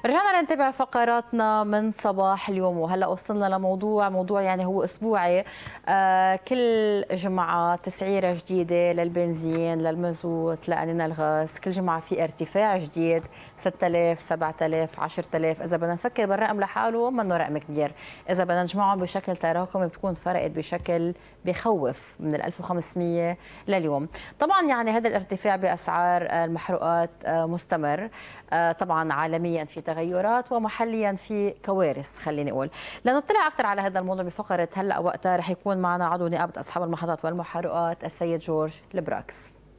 رجعنا لنتابع فقراتنا من صباح اليوم، وهلا وصلنا لموضوع يعني هو اسبوعي. كل جمعه تسعيره جديده للبنزين، للمازوت، لانينا الغاز. كل جمعه في ارتفاع جديد 6000 7000 10000. اذا بدنا نفكر بالرقم لحاله منه رقم كبير، اذا بدنا نجمعهم بشكل تراكمي بتكون فرقت بشكل بخوف من ال 1500 لليوم. طبعا يعني هذا الارتفاع باسعار المحروقات مستمر. طبعا عالميا في تغيرات ومحليا في كوارث. خليني اقول لنطلع اكثر على هذا الموضوع بفقره هلا وقتها رح يكون معنا عضو نقابه اصحاب المحطات والمحروقات السيد جورج البراكس.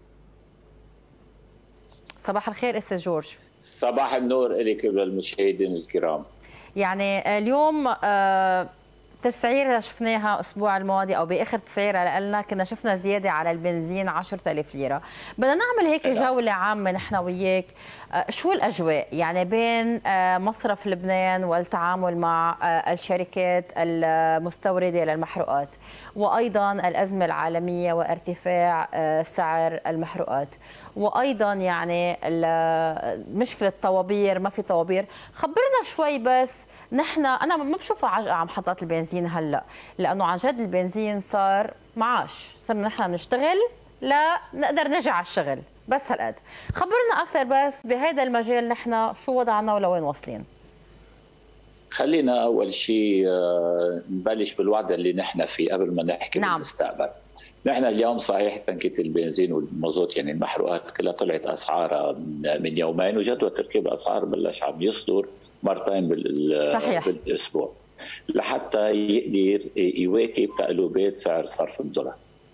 صباح الخير استاذ جورج. صباح النور لك وللمشاهدين الكرام. يعني اليوم تسعيرة شفناها الأسبوع الماضي أو بآخر تسعيرة لنا كنا شفنا زيادة على البنزين 10000 ليرة. بدنا نعمل هيك جولة عامة نحن وياك، شو الأجواء يعني بين مصرف لبنان والتعامل مع الشركات المستوردة للمحروقات، وأيضا الأزمة العالمية وارتفاع سعر المحروقات، وأيضا يعني مشكلة طوابير ما في طوابير. خبرنا شوي بس. نحن أنا ما بشوفها على محطات البنزين هلا، لأنه عن جد البنزين صار معاش، صرنا نحن نشتغل لا نقدر نرجع على الشغل، بس هالقد. خبرنا أكثر بس بهذا المجال نحن شو وضعنا ولوين واصلين. خلينا أول شيء نبلش بالوضع اللي نحن فيه قبل ما نحكي بالمستقبل. نحن اليوم صحيح تنكية البنزين والمازوت يعني المحروقات كلها طلعت أسعارها من يومين، وجدول تركيب الأسعار بلش عم يصدر مرتين بالاسبوع لحتى يقدر يواكب تقلبات سعر صرف الدولار.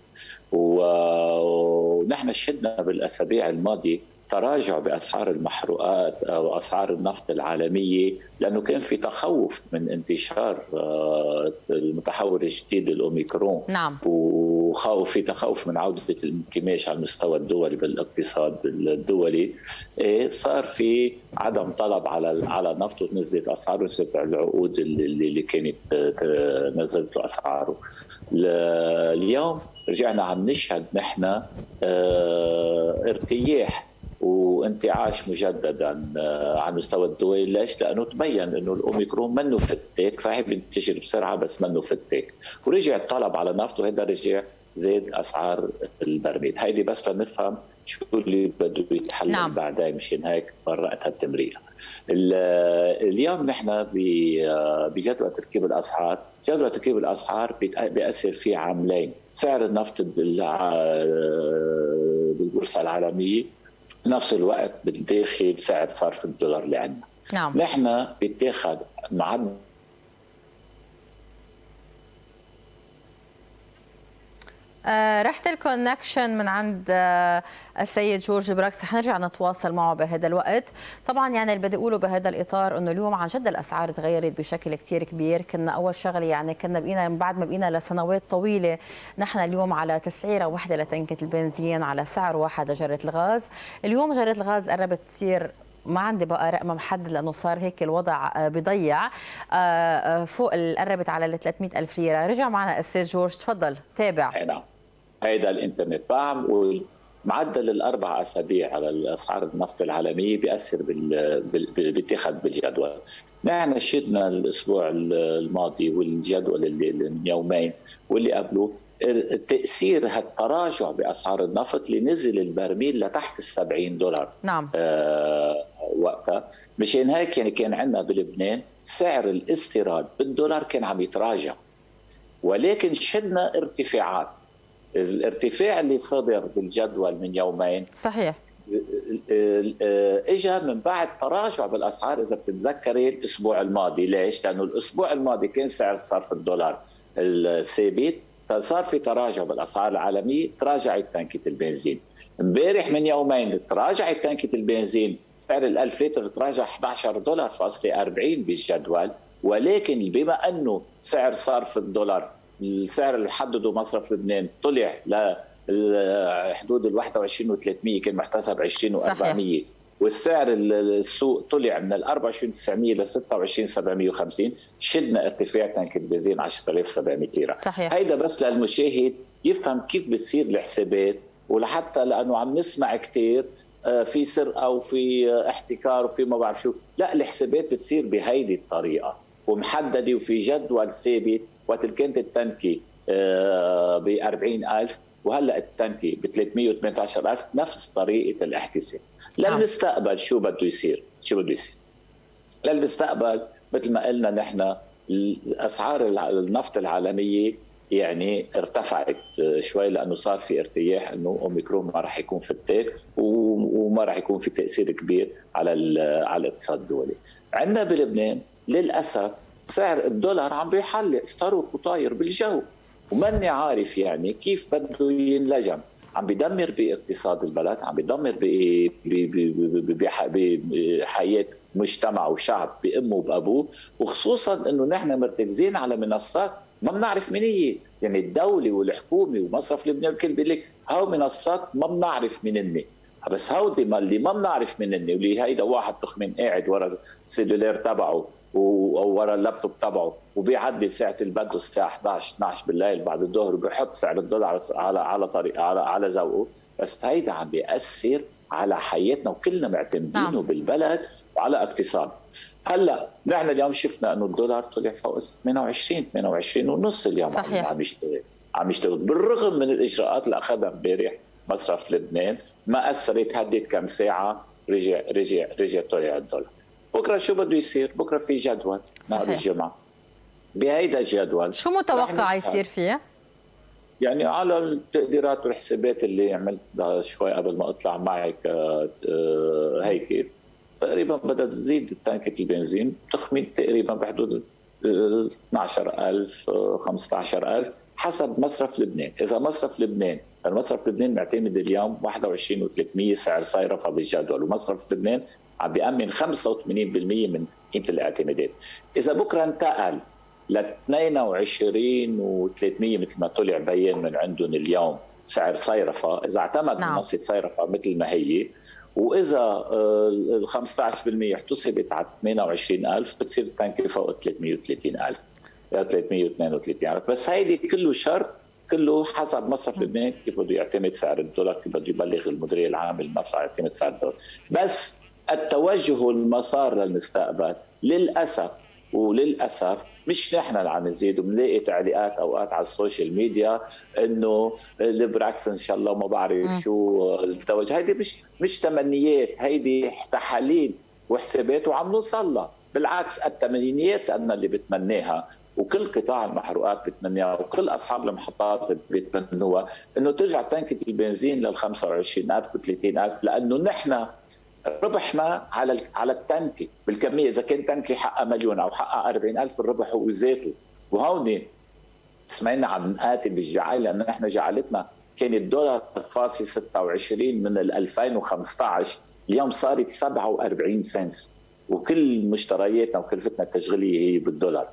ونحن شهدنا بالاسابيع الماضيه تراجع باسعار المحروقات او اسعار النفط العالميه، لانه كان في تخوف من انتشار المتحور الجديد الاوميكرون. نعم. وفي تخوف من عوده الانكماش على المستوى الدولي بالاقتصاد الدولي. صار في عدم طلب على النفط وتنزلت اسعاره، نزلت العقود اللي كانت نزلت اسعاره. اليوم رجعنا عم نشهد نحن ارتياح وانتعاش مجددا على المستوى الدولي. ليش؟ لانه تبين انه الاوميكرون منه فتاك، صحيح بينتشر بسرعه بس منه فتاك، ورجع الطلب على النفط وهذا رجع زاد اسعار البرميل. هيدي بس لنفهم شو اللي بده يتحلل. نعم. بعدين مشان هيك برأت هالتمريره. اليوم نحن بجدول تركيب الاسعار، جدول تركيب الاسعار بيأثر فيه عاملين: سعر النفط بالبورصه العالميه، نفس الوقت بالداخل سعر صرف الدولار اللي عندنا. نعم. نحن بيتاخذ معدل رحت الكونكشن من عند السيد جورج براكس، حنرجع نتواصل معه بهذا الوقت. طبعا يعني اللي بدي اقوله بهذا الاطار انه اليوم عن جد الاسعار تغيرت بشكل كثير كبير. كنا اول شغله يعني كنا بقينا بعد ما بقينا لسنوات طويله نحن اليوم على تسعيره واحده لتنكه البنزين، على سعر واحد لجره الغاز. اليوم جره الغاز قربت تصير، ما عندي بقى رقم محدد لانه صار هيك الوضع بضيع، فوق قربت على 300,000 ليره. رجع معنا الاستاذ جورج، تفضل تابع. نعم. هيدا الانترنت بعم ومعدل الاربع اسابيع على الاسعار النفط العالميه بياثر بيتاخذ بالجدول. نحن شهدنا الاسبوع الماضي والجدول اللي من يومين واللي قبله تاثير هالتراجع باسعار النفط اللي نزل البرميل لتحت $70. نعم. وقتها مشان هيك يعني كان عندنا بلبنان سعر الاستيراد بالدولار كان عم يتراجع، ولكن شهدنا ارتفاعات. الارتفاع اللي صدر بالجدول من يومين صحيح اجى من بعد تراجع بالاسعار. اذا بتتذكري الاسبوع الماضي، ليش؟ لانه الاسبوع الماضي كان سعر صرف الدولار الثابت، صار في تراجع بالاسعار العالميه، تراجعت تنكيه البنزين. امبارح من يومين تراجعت تنكيه البنزين، سعر ال1000 لتر تراجع $11.40 بالجدول، ولكن بما انه سعر صرف الدولار السعر اللي حدده مصرف لبنان طلع لحدود ال 21,300 كان محتسب 20,400، والسعر السوق طلع من ال 24,900 ل 26,750، شدنا ارتفاع تنك البنزين 10,700 ليره. صحيح. هيدا بس للمشاهد يفهم كيف بتصير الحسابات، ولحتى لانه عم نسمع كثير في سرقه وفي احتكار وفي ما بعرف شو، لا الحسابات بتصير بهيدي الطريقه ومحدده وفي جدول ثابت. وقت كانت التنكي ب 40,000 وهلا التنكي ب 318,000، نفس طريقه الاحتساب. للمستقبل شو بده يصير؟ للمستقبل مثل ما قلنا نحن اسعار النفط العالميه يعني ارتفعت شوي لانه صار في ارتياح انه اوميكرون ما راح يكون فتاك وما راح يكون في تاثير كبير على الاقتصاد الدولي. عندنا بلبنان للاسف سعر الدولار عم بيحلق صاروخ وطاير بالجو، وماني عارف يعني كيف بده ينلجم. عم بيدمر باقتصاد البلد، عم بيدمر بحياه مجتمع وشعب بامه وبابوه، وخصوصا انه نحن مرتكزين على منصات ما بنعرف مين هي. يعني الدوله والحكومه ومصرف لبنان الكل بيقول لك هاو منصات ما بنعرف مين هن، بس هودي اللي ما بنعرف مين هن، واللي هيدا واحد تخمين قاعد ورا السيلولير تبعه او ورا اللابتوب تبعه وبيعدل ساعه البدو الساعه 11 12 بالليل بعد الظهر وبيحط سعر الدولار على طريق على ذوقه. بس هيدا عم بيأثر على حياتنا وكلنا معتمدينه بالبلد وعلى اقتصاد. هلا نحن اليوم شفنا انه الدولار طلع فوق 28 ونص اليوم. صحيح. عم يشتغل بالرغم من الاجراءات اللي اخذها امبارح مصرف لبنان، ما اثرت، هدت كم ساعه، رجع طلع الدولار. بكره شو بده يصير؟ بكره في جدول نهار الجمعه، بهيدا الجدول شو متوقع يصير فيه؟ يعني على التقديرات والحسابات اللي عملتها شوي قبل ما اطلع معك هيك تقريبا بدها تزيد تانكة البنزين تخمين تقريبا بحدود 12,000 15,000 حسب مصرف لبنان. اذا مصرف لبنان معتمد اليوم 21,300 سعر صيرفه بالجدول، ومصرف لبنان عم بيأمن 85% من قيمه الاعتمادات. اذا بكره انتقل ل 22,300 مثل ما طلع بيان من عندهم اليوم سعر صيرفه، اذا اعتمد منصه صيرفه مثل ما هي، واذا ال 15% احتسبت على 28,000 بتصير التنكه فوق 330,000 يا 332,000. بس هيدي كله شرط، كله حسب مصرف لبنان كيف بده يعتمد سعر الدولار، كيف بده يبلغ المديريه العامه للمصرف يعتمد سعر الدولار. بس التوجه والمسار للمستقبل وللاسف مش نحن اللي عم نزيد، وبنلاقي تعليقات اوقات على السوشيال ميديا انه البراكس ان شاء الله وما بعرف شو التوجه. هيدي مش تمنيات، هيدي تحاليل وحسابات وعم نوصل لها. بالعكس التمنيات انا اللي بتمناها وكل قطاع المحروقات بتمناها وكل اصحاب المحطات بيتمنوها، انه ترجع تنكة البنزين لل 25,000 و 30,000، لانه نحن ربحنا على التنكي بالكميه. اذا كان تنكي حقها مليون او حقها 40,000 الربح هو ذاته. وهون سمعنا عم نقاتل بالجعاله، لانه احنا جعلتنا كانت دولار فاصل 26 من 2015، اليوم صارت 47 سنس، وكل مشترياتنا وكلفتنا التشغيليه هي بالدولار.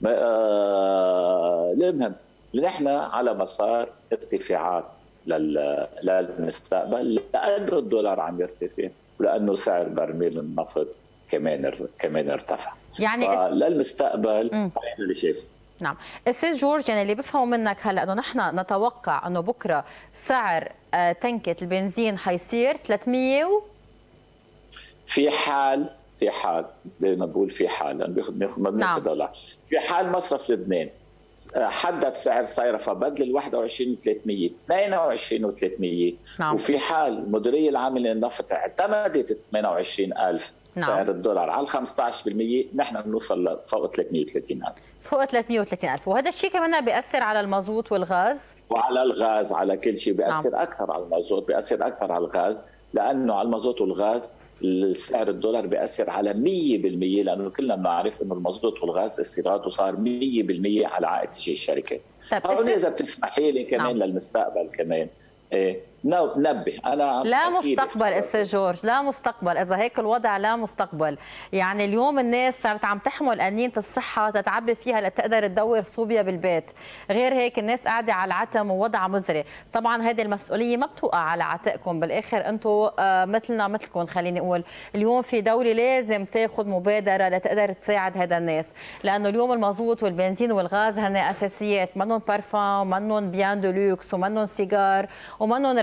المهم نحن على مسار ارتفاعات للمستقبل، لانه الدولار عم يرتفع ولانه سعر برميل النفط كمان ارتفع. يعني للمستقبل هذا اللي شايفه. نعم استاذ جورج، يعني اللي بفهمه منك هلا انه نحن نتوقع انه بكره سعر تنكة البنزين حيصير 300 في حال دائما بقول في حال لانه بناخذ دولار. في حال مصرف لبنان حدد سعر صيرفه بدل ال 21,300 22,300. وفي حال المديريه العامه للنفط اعتمدت 28,000 سعر الدولار على 15%، نحن بنوصل لفوق 330,000. فوق 330,000. وهذا الشيء كمان بيأثر على المازوت والغاز وعلى الغاز، على كل شيء بيأثر. اكثر على المازوت، بيأثر اكثر على الغاز، لانه على المازوت والغاز السعر الدولار بيأثر على 100%، لانه كلنا بنعرف انه المازوت والغاز استيراده صار 100% على عائد الشركات. هون اذا بتسمحي لي كمان للمستقبل كمان ننبه. انا لا مستقبل استاذ جورج، لا مستقبل. اذا هيك الوضع لا مستقبل. يعني اليوم الناس صارت عم تحمل انينه الصحه تتعبي فيها لتقدر تدور صوبيا بالبيت، غير هيك الناس قاعده على العتم ووضع مزري. طبعا هذه المسؤوليه ما بتوقع على عاتقكم، بالاخر انتم مثلنا مثلكم. خليني اقول اليوم في دوله لازم تاخذ مبادره لتقدر تساعد هذا الناس، لانه اليوم المازوت والبنزين والغاز هن اساسيات، منهم بارفان ومنهم بيان دولوكس ومنهم سيجار ومنهم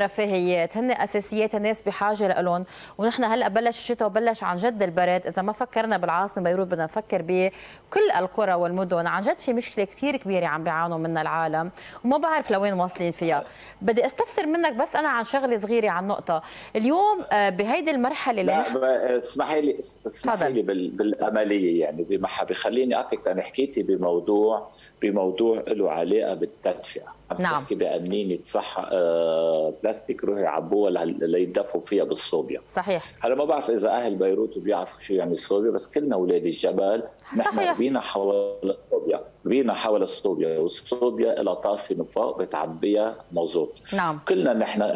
رفاهيات، هن اساسيات الناس بحاجه لهم، ونحن هلا بلش الشتاء وبلش عن جد البرد، اذا ما فكرنا بالعاصمه بيروت بدنا نفكر بكل القرى والمدن، عن جد في مشكله كثير كبيره عم بيعانوا منها العالم وما بعرف لوين واصلين فيها. بدي استفسر منك بس انا عن شغله صغيره، عن نقطه اليوم بهيدي المرحله اللي لا اسمحي لي بالعمليه، يعني بخليني اعطيك، انا حكيتي بموضوع له علاقه بالتدفئه، عم تحكي بقنينه صح بلاستيك روحوا يعبوها ليدفوا فيها بالصوبيا. صحيح. هلا ما بعرف اذا اهل بيروت بيعرفوا شو يعني الصوبيا، بس كلنا اولاد الجبل نحن بينا حول الصوبيا والصوبيا لها طاسه من فوق بتعبيها مازوت. نعم. كلنا نحن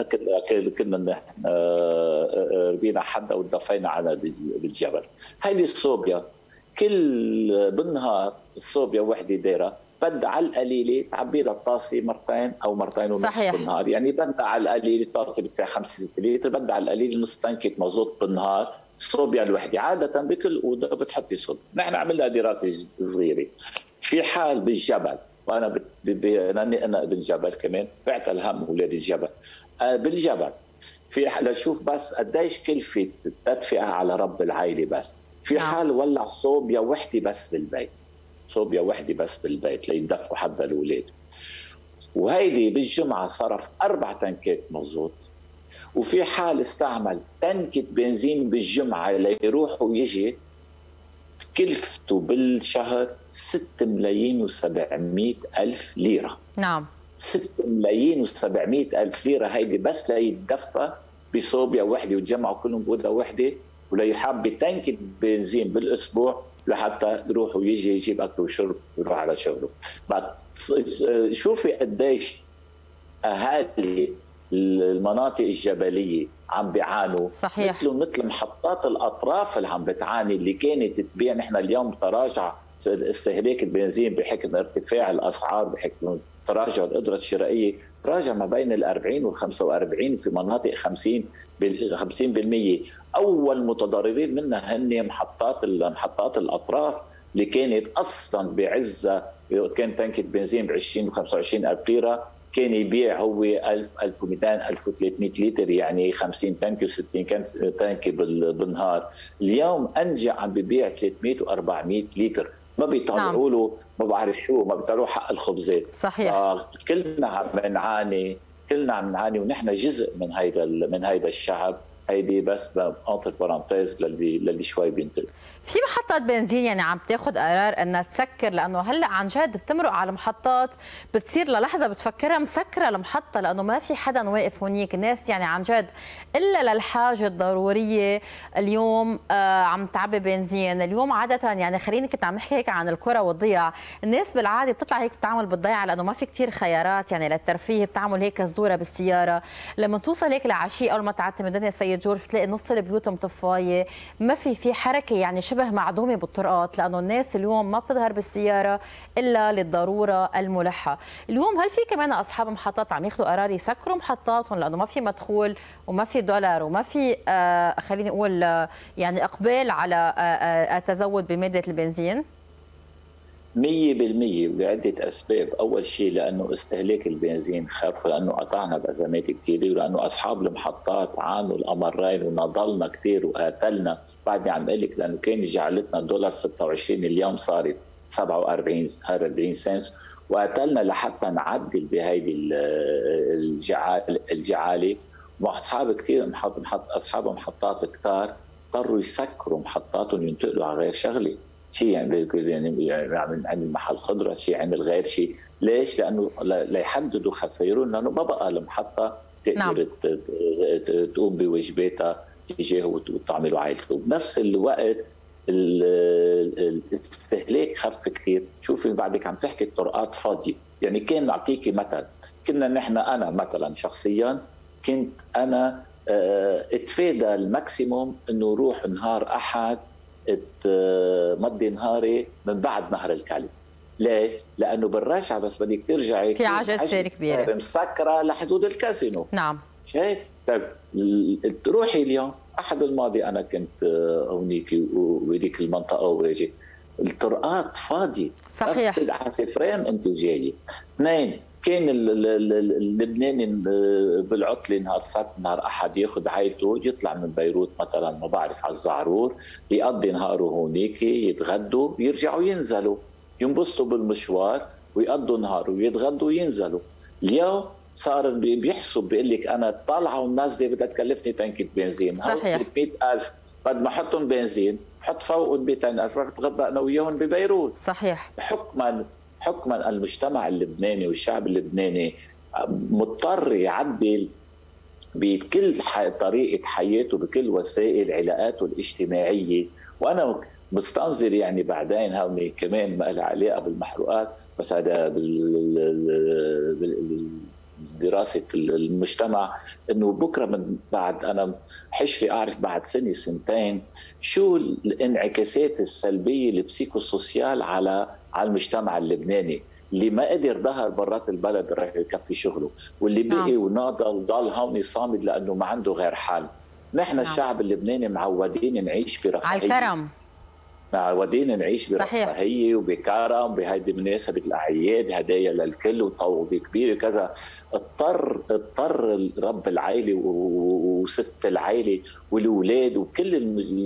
ربينا حدا ودفينا على بالجبل. هيدي الصوبيا كل بالنهار الصوبيا وحده دايره، بدها على القليله تعبي لها الطاسه مرتين او مرتين ونص بالنهار، يعني بدها على القليله الطاسه بتسع 5 6 لتر، بدها على القليله نص تنكه مازوت بالنهار. الصوبيا الوحده عاده بكل اوضه بتحطي صوبيا. نحن عملنا دراسه صغيره في حال بالجبل، وانا انا بالجبل كمان بعت الهم اولاد الجبل. بالجبل في لشوف بس قديش كلفه التدفئه على رب العائله، بس في حال ولع صوبيا وحده بس بالبيت، صوبيا وحده بس بالبيت ليدفوا حبه الاولاد، وهيدي بالجمعه صرف 4 تنكات مازوت، وفي حال استعمل تنكه بنزين بالجمعه ليروح ويجي كلفته بالشهر 6 ملايين و700 ألف ليرة. نعم. 6 ملايين و700 ألف ليرة هيدي بس ليتدفى بصوبيا وحده وتجمعوا كلهم بأوضة وحده، وليحب تنكة بنزين بالأسبوع لحتى يروح ويجي يجيب أكل وشرب ويروح على شغله. بعد شوفي قديش أهالي المناطق الجبلية عم بيعانوا. صحيح. مثل محطات الأطراف اللي عم بتعاني، اللي كانت تبيع. نحن اليوم تراجع استهلاك البنزين بحكم ارتفاع الأسعار، بحكم تراجع القدرة الشرائية، تراجع ما بين 40 و 45 في مناطق 50%. أول متضررين منها هن محطات الأطراف اللي كانت أصلا بعزة، كان تنكة بنزين ب 20 و 25 ألف ليرة، كان يبيع هو 1000 1200 1300 لتر، يعني 50 تنكة و60 تنكة بالنهار. اليوم أنجع عم ببيع 300 و 400 لتر، ما بيطلعوا له ما بعرف شو، ما بيطلعوا حق الخبزات. صحيح. كلنا عم نعاني ونحن جزء من هيدا الشعب. هيدي بس انتر بارانتيز للي شوي بينتبه. في محطات بنزين يعني عم تاخذ قرار انها تسكر، لانه هلا عن جد بتمرق على محطات بتصير للحظه بتفكرها مسكره المحطه، لانه ما في حدا واقف هونيك، الناس يعني عن جد الا للحاجه الضروريه اليوم عم تعبي بنزين. اليوم عاده يعني خليني كنت عم نحكي هيك عن الكره والضياع، الناس بالعاده بتطلع هيك بتعمل بالضيعه لانه ما في كثير خيارات يعني للترفيه، بتعمل هيك زدوره بالسياره. لما توصل هيك لعشيه اول ما تعدي من دنيا السيد جورج بتلاقي نص البيوت مطفايه، ما في حركه يعني شبه معدومه بالطرقات، لانه الناس اليوم ما بتظهر بالسياره الا للضروره الملحه. اليوم هل في كمان اصحاب محطات عم ياخذوا قرار يسكروا محطاتهم لانه ما في مدخول وما في دولار وما في خليني اقول يعني اقبال على التزود بماده البنزين؟ 100% لعدة أسباب. أول شيء لأنه استهلاك البنزين خف، لأنه قطعنا بأزمات كثيرة، ولأنه أصحاب المحطات عانوا الأمرين ونضلنا كثير وقاتلنا. بعدني عم أقول لك لأنه كان جعلتنا الدولار 26 اليوم صارت 47 سنت، وقاتلنا لحتى نعدل بهيدي الجعالة. وأصحاب كثير أصحاب محطات كتار اضطروا يسكروا محطاتهم ينتقلوا على غير شغلة، شيء يعني عمل محل خضره، شيء عمل غير شيء. ليش؟ لانه ليحددوا خسائرهم، لانه ما بقى المحطه تقدر تقوم بواجباتها تجاهه وتعمل عائلته. بنفس الوقت الاستهلاك خف كثير. شوفي بعدك عم تحكي الطرقات فاضيه، يعني كان نعطيكي مثل، كنا نحن انا مثلا شخصيا كنت انا اتفادى الماكسيموم انه روح نهار احد مضي نهاري من بعد نهر الكلب. ليه؟ لانه بالرجعه بس بدك ترجعي في عجل سير كبيره مسكره لحدود الكازينو. نعم. شايف؟ طيب تروحي اليوم احد الماضي انا كنت هونيك وهذيك المنطقه وواجي الطرقات فاضيه. صحيح. على سفرين انت وجايه. اثنين كان اللبناني بالعطله نهار السبت نهار احد ياخذ عائلته يطلع من بيروت مثلا ما بعرف على الزعرور، يقضي نهاره هونيك، يتغدوا يرجعوا ينزلوا ينبسطوا بالمشوار ويقضوا نهار ويتغدوا وينزلوا. اليوم صار بيحسب بيقول لك انا طالعه والنازله بدها تكلفني تنكه بنزين، صحيح 300000 قد ما احطهم بنزين بحط فوقهم 200000 رح اتغدى انا وياهم ببيروت. صحيح. حكما المجتمع اللبناني والشعب اللبناني مضطر يعدل بكل طريقه حياته بكل وسائل علاقاته الاجتماعيه. وانا مستنظر يعني بعدين هون كمان ما لها علاقه بالمحروقات، بس هذا دراسه المجتمع، انه بكره من بعد انا حشري اعرف بعد سنه سنتين شو الانعكاسات السلبيه البسيكوسوسيال على المجتمع اللبناني اللي ما قدر ظهر برات البلد راح يكفي شغله، واللي بقي وناضل وضل هون صامد لانه ما عنده غير حل. نحن الشعب اللبناني معودين نعيش برفاهيه، على الكرم، معودين نعيش برفاهيه وبكرم بهيدي مناسبه الاعياد، هدايا للكل وطوض كبير وكذا. اضطر رب العائله وست العائله والاولاد وكل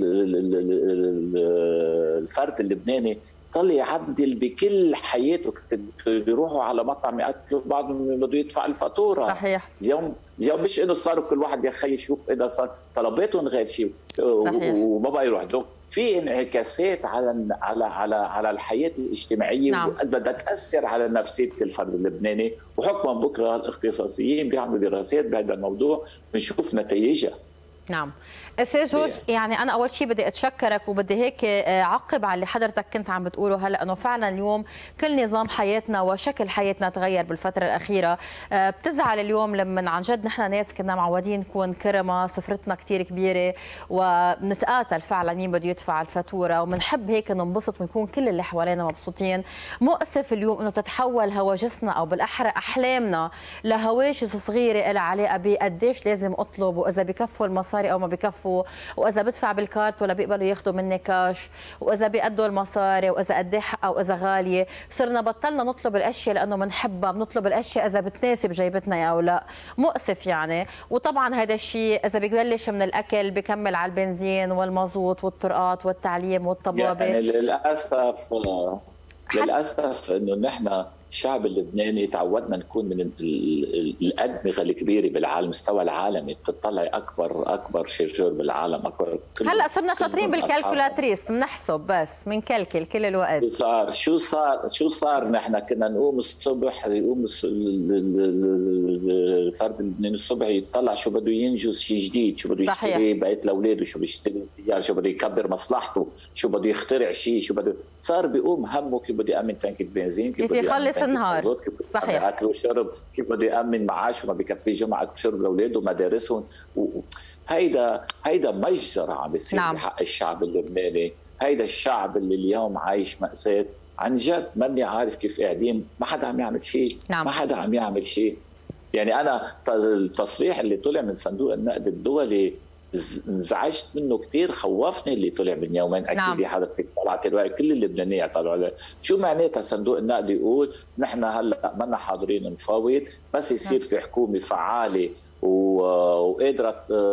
الفرد اللبناني طلع يعدل بكل حياته، يروحوا على مطعم ياكلوا بعضهم بده يدفع الفاتوره. صحيح. اليوم مش انه صاروا كل واحد يا خي يشوف اذا صار طلباتهم غير شيء وما بقى يروح له. في انعكاسات على الحياه الاجتماعيه. نعم. بدها تاثر على نفسيه الفرد اللبناني، وحكما بكره الاختصاصيين بيعملوا دراسات بهذا الموضوع بنشوف نتائجها. نعم. استاذ جورج، يعني انا اول شيء بدي اتشكرك وبدي هيك اعقب على اللي حضرتك كنت عم بتقوله هلا، انه فعلا اليوم كل نظام حياتنا وشكل حياتنا تغير بالفتره الاخيره. بتزعل اليوم لما عن جد نحن ناس كنا معودين نكون كرمه، سفرتنا كثير كبيره وبنتقاتل فعلا مين بده يدفع الفاتوره، وبنحب هيك ننبسط ونكون كل اللي حوالينا مبسوطين. مؤسف اليوم انه تتحول هواجسنا او بالاحرى احلامنا لهواجس صغيره لها علاقه بقديش لازم اطلب، واذا بكفوا المصاري او ما بكفوا، واذا بدفع بالكارت ولا بيقبلوا ياخذوا مني كاش، واذا بيقدوا المصاري، واذا قد ايه حقها واذا غاليه. صرنا بطلنا نطلب الاشياء لانه بنحبها، بنطلب الاشياء اذا بتناسب جيبتنا او لا. مؤسف يعني. وطبعا هذا الشيء اذا ببلش من الاكل بكمل على البنزين والمازوت والطرقات والتعليم والطبابه. يعني للاسف انه نحن الشعب اللبناني تعودنا نكون من الادمغه الكبيره بالعالم، مستوى العالمي، بتطلعي اكبر شرجور بالعالم، اكبر. هلا صرنا شاطرين بالكالكولاتريس، بنحسب بس بنكلكل كل الوقت. شو صار نحن كنا نقوم الصبح، يقوم الفرد اللبناني الصبح يطلع شو بده ينجز شيء جديد، شو بده يشتري بيت لاولاده، شو بده يشتري سياره، شو بده يكبر مصلحته، شو بده يخترع شيء، شو بده. صار بيقوم همه كيف بده يامن تنكه بنزين، كيف بده يخلص النهار. صحيح. اكل وشرب، كيف بده يامن معاشه ما بكفي جمعه شرب لاولاده ومدارسهم. هيدا مجزره عم بيصير. نعم. بحق الشعب اللبناني. هيدا الشعب اللي اليوم عايش مأساة عن جد. ماني عارف كيف قاعدين، ما حدا عم يعمل شيء. نعم. ما حدا عم يعمل شيء. يعني انا التصريح اللي طلع من صندوق النقد الدولي انزعجت منه كثير، خوفني اللي طلع من يومين. اكيد. نعم. حضرتك طلعت الوقت كل اللبنانيه طلعوا عليه. شو معناتها صندوق النقد يقول نحن هلا منا حاضرين نفاوض، بس يصير في حكومه فعاله وقادره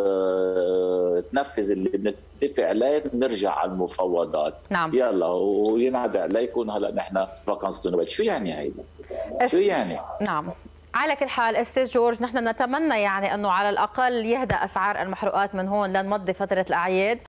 تنفذ اللي بنتفق عليه، نرجع على المفاوضات. نعم. يلا وينعاد عليكم هلا نحن فاكانس دونويت. شو يعني هيدا؟ شو يعني؟ نعم. على كل حال استاذ جورج، نحن نتمنى يعني انه على الاقل يهدأ اسعار المحروقات من هون لنمضي فتره الاعياد.